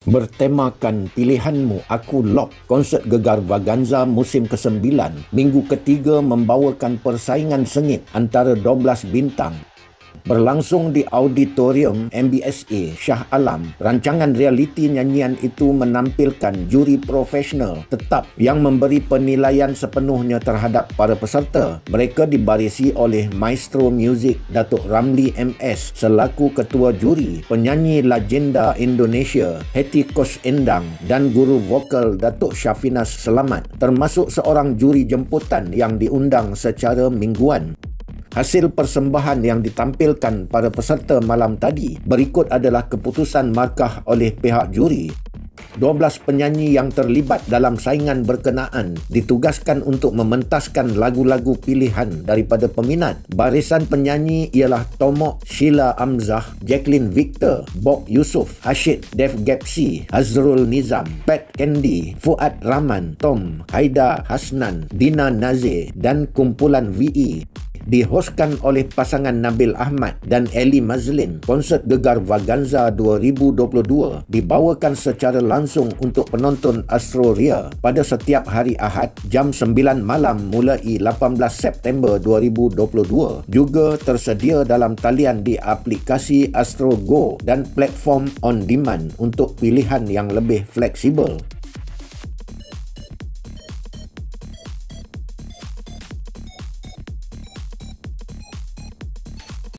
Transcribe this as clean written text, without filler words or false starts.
Bertemakan pilihanmu, Aku Lock, konsert Gegar Vaganza musim ke-9, minggu ketiga membawakan persaingan sengit antara 12 bintang. Berlangsung di Auditorium MBSA Shah Alam, rancangan realiti nyanyian itu menampilkan juri profesional tetap yang memberi penilaian sepenuhnya terhadap para peserta. Mereka dibarisi oleh Maestro Muzik Datuk Ramli MS selaku ketua juri, penyanyi legenda Indonesia Hetty Kosh Endang dan guru vokal Datuk Syafinas Selamat, termasuk seorang juri jemputan yang diundang secara mingguan. Hasil persembahan yang ditampilkan para peserta malam tadi berikut adalah keputusan markah oleh pihak juri. 12 penyanyi yang terlibat dalam saingan berkenaan ditugaskan untuk mementaskan lagu-lagu pilihan daripada peminat. Barisan penyanyi ialah Tomok, Sheila Amzah, Jacqueline Victor, Bok Yusof, Hashid Dev Gepsi, Hazrul Nizam, Pat Candy, Fuad Rahman, Tom, Haida Hasnan, Dina Nazir dan kumpulan VE. Dihoskan oleh pasangan Nabil Ahmad dan Eli Mazlin, konsert Gegar Vaganza 2022 dibawakan secara langsung untuk penonton Astro Ria pada setiap hari Ahad jam 9 malam mulai 18 September 2022. Juga tersedia dalam talian di aplikasi Astro Go dan platform on demand untuk pilihan yang lebih fleksibel.